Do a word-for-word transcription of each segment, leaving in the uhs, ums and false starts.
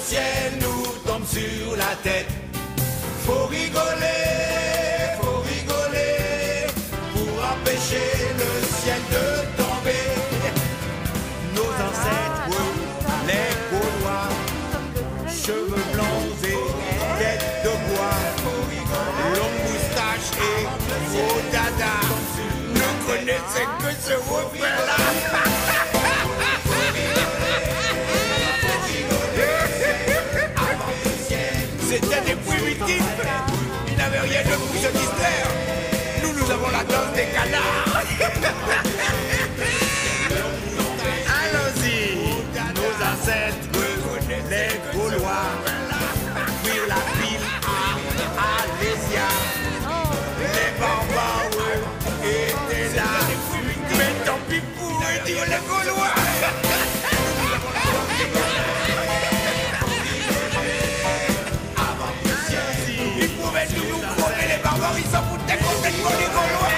ciel nous tombe sur la tête. Faut rigoler, faut rigoler, pour empêcher le ciel de tomber. Nos ancêtres, les Gaulois, cheveux blancs et tête de bois, longue moustache et gros dada, ne connaissaient que ce refrain-là. C'était des primitifs, ils n'avaient rien de pour se distraire. Nous, nous avons la danse des canards. Allons-y, nos ancêtres, les Gaulois, cuire la pile à Alésia. Les barbares étaient là, mais tant pis pour eux, dire les Gaulois. Ils s'en foutaient complètement des Gaulois.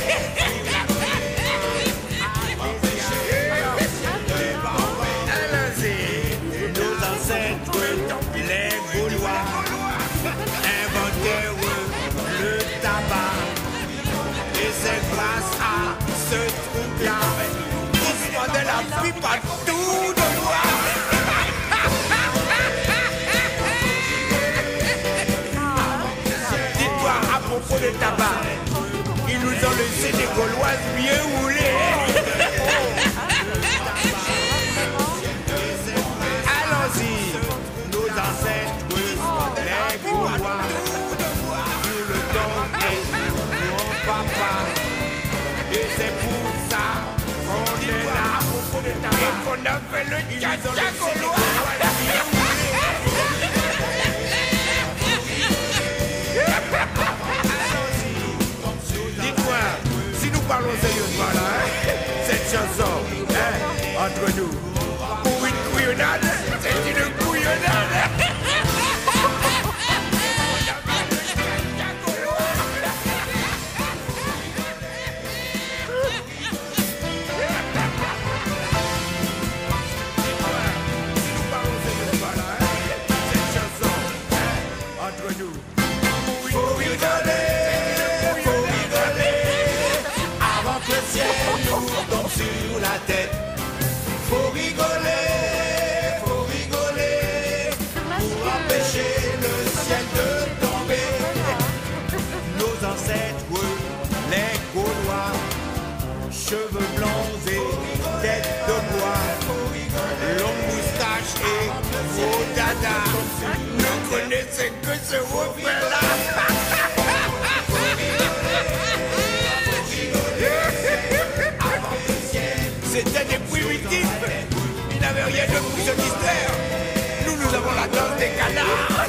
Allons-y, nos ancêtres, les Gaulois, inventèrent le tabac. Et c'est grâce à ce truc-là qu'ils se vendaient la pipe à tout de loi. Pour le tabac, ils nous ont laissé des Gauloises bien roulées. Allons-y, nos ancêtres, les Gaulois, sur le temps et mon papa. Et c'est pour ça qu'on est là et qu'on a fait le tcha-tcha gaulois. Parlons sérieusement là, hein? Cette chanson, hein? Entre nous, pour une couillonnade, c'est une couillonnade. Si nous parlons sérieusement là, hein? Cette chanson, hein? Entre nous, pour une couillonnade. Le ciel nous tombe sur la tête. Faut rigoler, faut rigoler, pour empêcher le ciel de tomber. Nos ancêtres, les Gaulois, cheveux blancs et tête de bois, longue moustache et gros dada, ne connaissaient que ce refrain-là. C'était des primitifs, ils n'avaient rien de pour se distraire. Nous, nous avons la danse des canards.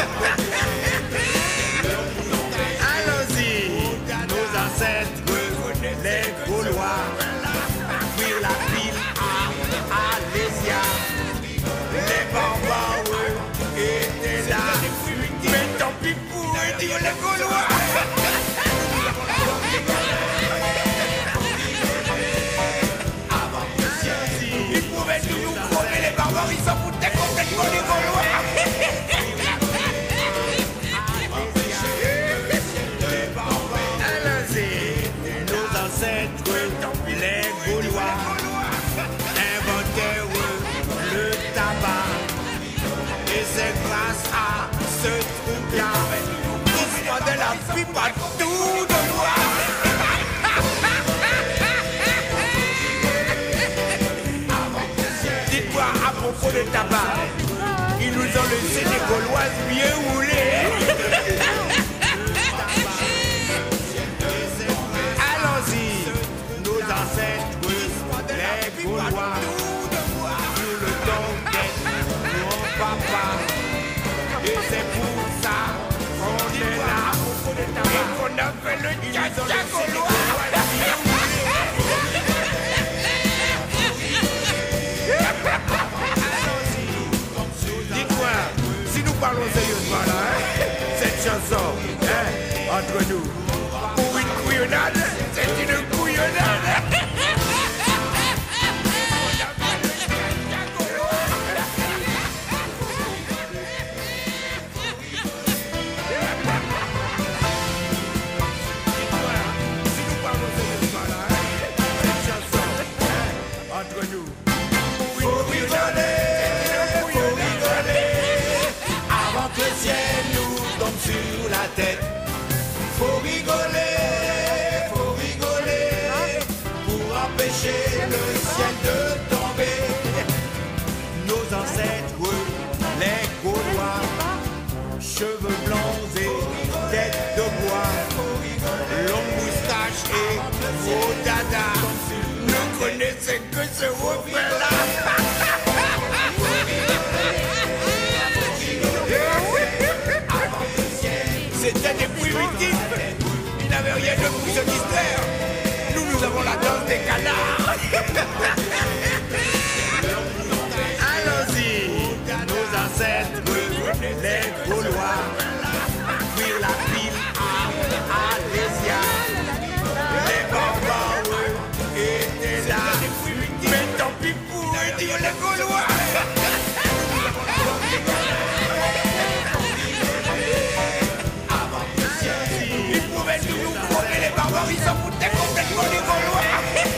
Allons-y, nos ancêtres, les Gaulois, cuire la pile à Alésia. Les barbares étaient là, mais tant pis pour eux, dire les Gaulois. Ils s'en foutaient complètement des Gaulois. Allons-y, nos ancêtres, les Gaulois, inventèrent le tabac. Et c'est grâce à ce truc-là qu'ils se vendaient la pipe à tout de loi. À propos de tabac, ils nous ont laissé des Gauloises bien roulées. Allons-y, nos ancêtres, les Gaulois, sur le temps d'être mon papa. Et c'est pour ça qu'on est là et qu'on a fait le tcha-tcha gaulois. Parlons sérieusement là, hein? Cette chanson, hein? Entre nous, pour une couillonnade, c'est une couillonnade. la tête. Faut rigoler, faut rigoler, pour empêcher le ciel de tomber. Nos ancêtres, les Gaulois, cheveux blancs et tête de bois, longue moustache et gros dada, ne connaissaient que ce refrain-là. C'était des primitifs, ils n'avaient rien de plus se distraire. Nous, nous avons la danse des canards. Allons-y, nos ancêtres, les Gaulois, cuire la pile à Alésia. Les barbares étaient là, mais tant pis pour eux, dire les Gaulois. Ils pouvaient nous nous voler, les barbares, ils s'en foutaient complètement des Gaulois.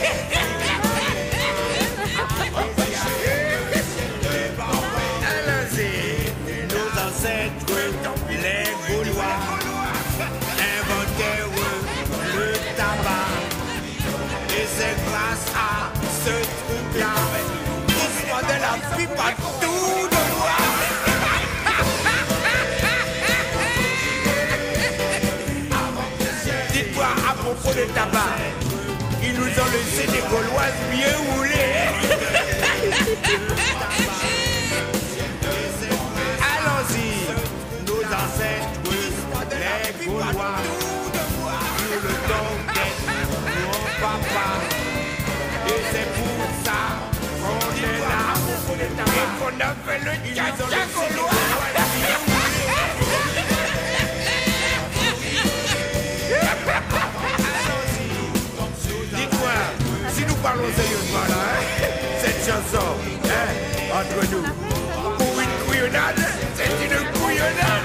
Les Gaulois inventèrent le tabac. Et c'est grâce à ce truc-là qu'on se vendait la pipe à tout de loi. Dites-moi à propos de tabac, ils nous ont laissé des Gauloises bien roulées. Allons-y, nos ancêtres, les Gaulois, sur le dos d'être mon papa. Et c'est pour ça qu'on est là et qu'on a fait le tcha-tcha gaulois. Dites-moi, si nous parlons sérieusement là, hein, cette chanson, hein, entre nous, pour une couillonnade, c'est une couillonnade.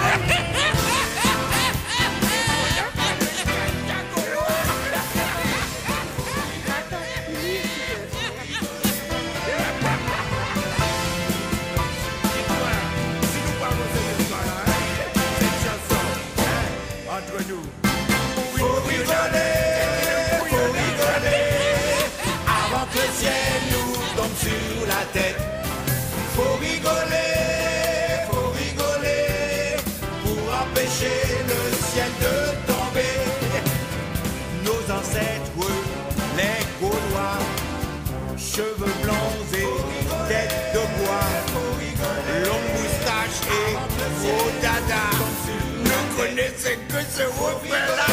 Sur la tête, faut rigoler, faut rigoler, pour empêcher le ciel de tomber. Nos ancêtres, les Gaulois, cheveux blancs et tête de bois, longue moustache et gros dada, ne connaissaient que ce refrain-là.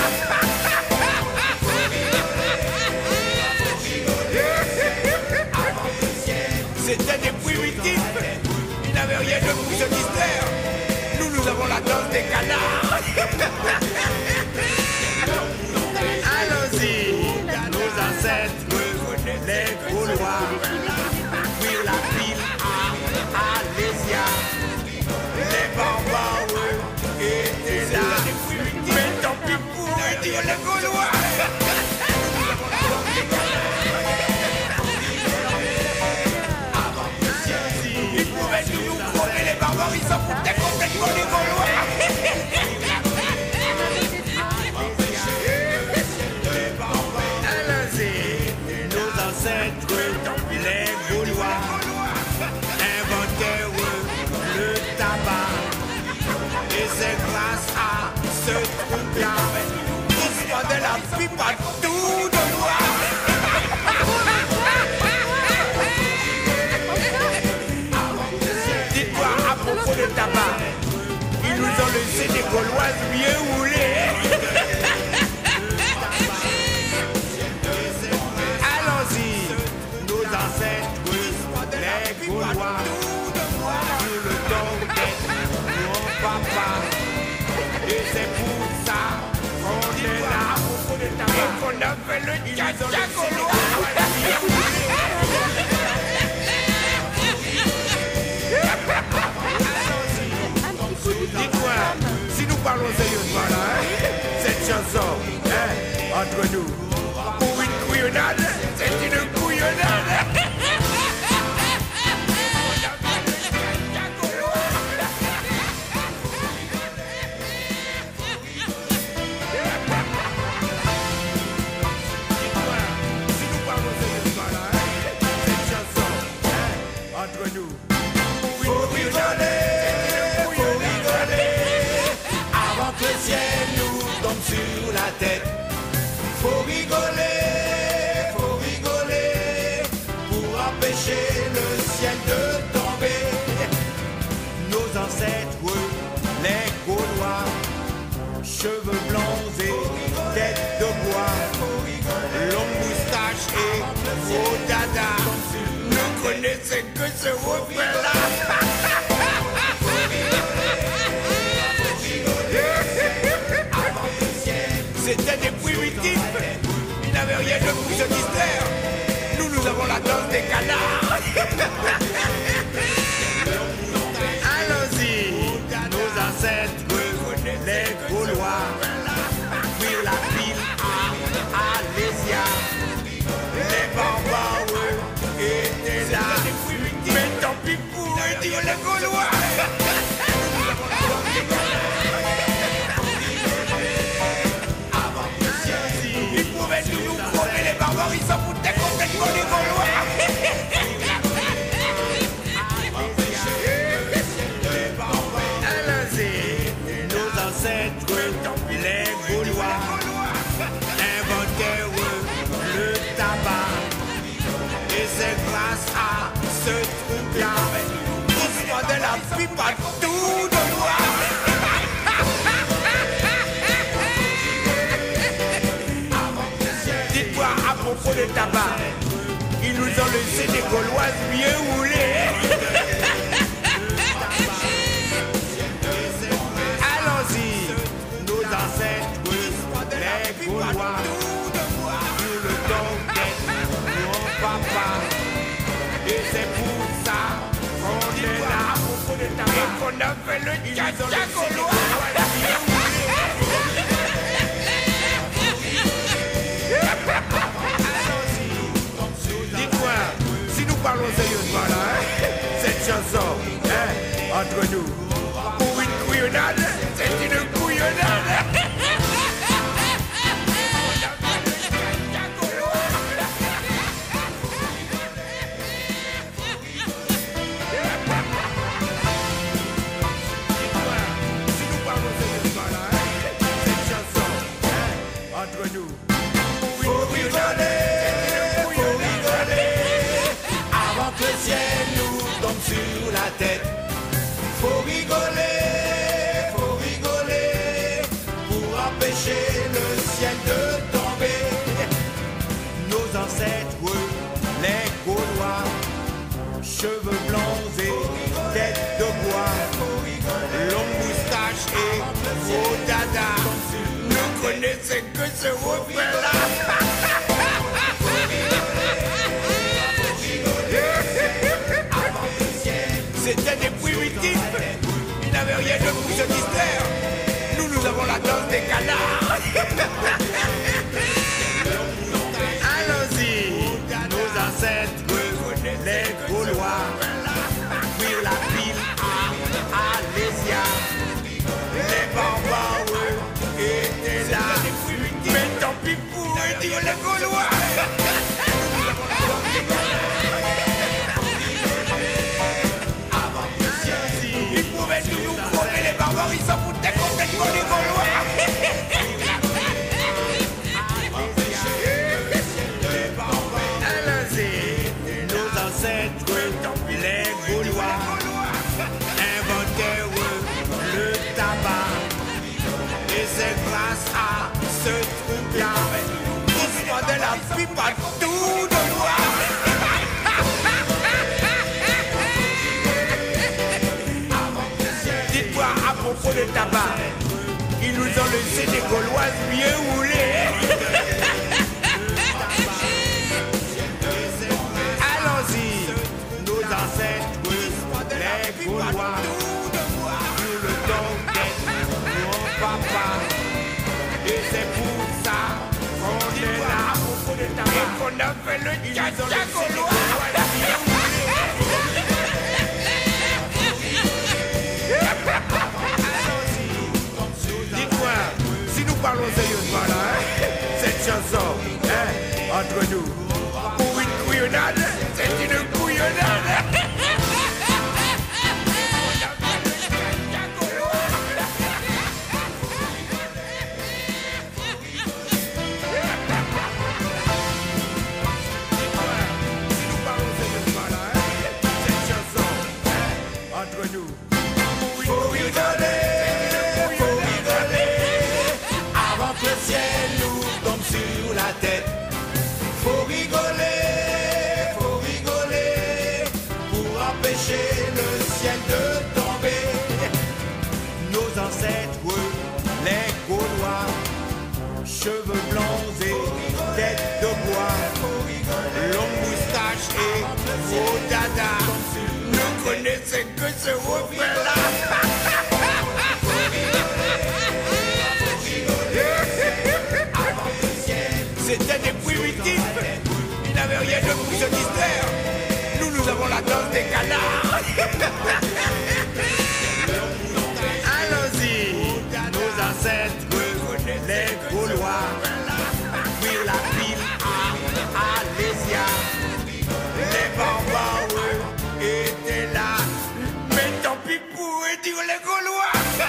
C'était des primitifs, ils n'avaient rien de plus se distraire. Nous, nous avons la danse des canards. Allons-y, nos ancêtres, les Gaulois, cuire la pile à Alésia. Les barbares étaient là, mais tant pis pour eux, dire les Gaulois. Ils s'en foutaient complètement des Gaulois. Allons-y, nos ancêtres, les Gaulois, inventèrent le tabac. Et c'est grâce à ce truc-là qu'on se vendait la pipe à tout de loi. De tabac, ils nous ont laissé des Gauloises bien roulées. Allons-y, nos ancêtres, les Gaulois, sur le dos d'être mon papa. Et c'est pour ça qu'on est là et qu'on a fait le tcha-tcha gaulois. Dites-moi, si nous parlons sérieusement là, hein, cette chanson, hein, entre nous, pour une couillonnade, c'est une couillonnade. la tête. Faut rigoler, faut rigoler, pour empêcher le ciel de tomber. Nos ancêtres, les Gaulois, cheveux blancs et tête de bois, longue moustache et gros dada, ne connaissez que ce refrain-là. C'était des primitifs, ils n'avaient rien de pour se distraire. Nous, nous avons la danse des canards. Allons-y, nos ancêtres, les Gaulois, cuire la pile à Alésia. Les barbares étaient là, mais tant pis pour eux, dire les Gaulois. Ils pouvaient toujours crever les barbares, ils s'en foutaient complètement des Gaulois. Nos ancêtres, les Gaulois, inventèrent le tabac. Et c'est grâce à ce truc-là qu'ils se prenaient la pipe à tout de loi. Dites-moi à propos de tabac, ils nous ont laissé des Gauloises bien roulées. Allons-y, nos ancêtres, les Gaulois, sur le dos d'être mon papa. Et c'est pour ça qu'on est là et qu'on a fait le tcha-tcha gaulois. Dites-moi, si nous parlons sérieusement là, hein, cette chanson, hein, entre nous, pour une couillonnade, c'est une couillonnade. Entre nous, faut rigoler, faut rigoler, avant que le ciel nous tombe sur la tête. Faut rigoler, faut rigoler, pour empêcher le ciel de tomber. Nos ancêtres, les Gaulois, cheveux blancs et tête de bois, longue moustache et gros dada, ne connaissez que ce refrain-là. C'était des primitifs, ils n'avaient rien de pour se distraire. Nous, nous avons la danse des canards. Allons-y, nos ancêtres, les Gaulois, cuire la pile à Alésia. Les barbares étaient là, mais tant pis pour eux, dire les Gaulois. Ils pouvaient toujours crever les barbares, ils s'en foutaient complètement des Gaulois. Allons-y, nos ancêtres, les Gaulois, inventèrent le tabac. Et c'est grâce à ce truc-là qu'ils se prenaient la pipe à tout de loi. Dites-moi à propos de tabac, ils nous ont laissé des Gauloises bien roulées. Allons-y, nos ancêtres, les Gaulois, sur le dos d'être mon papa. Et c'est pour ça qu'on est là et qu'on a fait le tcha-tcha gaulois. Dites-moi, si nous parlons sérieusement là, hein, cette chanson, hein, entre nous, pour une couillonnade, c'est une couillonnade. ce refrain-là. C'était des primitifs. Ils n'avaient rien de plus se distraire. Nous, nous avons la danse des canards. Allons-y, nos ancêtres, les Gaulois, prirent la ville à Alésia. Les barbares étaient là, mais tant pis pour eux, dire les Gaulois.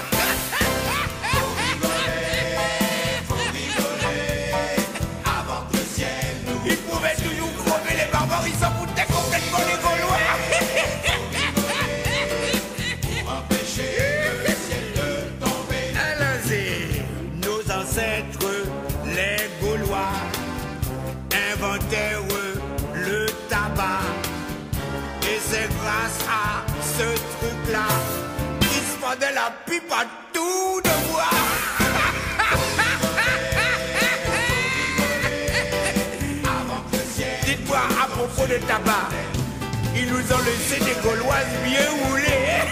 Ils pouvaient toujours crever les barbares, ils s'en foutaient complètement les Gaulois. Allons-y, nos ancêtres, les Gaulois, inventèrent le tabac. Et c'est grâce à ce truc-là qu'ils se vendaient la pipe à tout de bois. Dites-moi à propos de tabac, ils nous ont laissé des Gauloises bien roulées.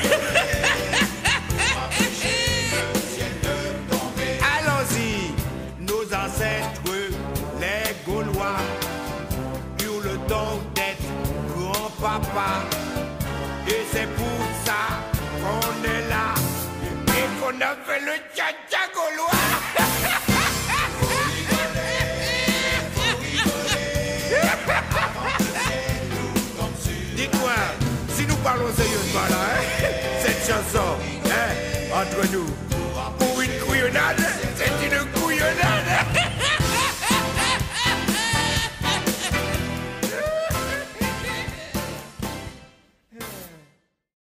Allons-y, nos ancêtres, les Gaulois, eurent le don d'être grand-papa. Et c'est pour ça qu'on est là et qu'on a fait le tcha-tcha gaulois. Dites-moi, si nous parlons sérieusement là, hein, cette chanson, hein, entre nous,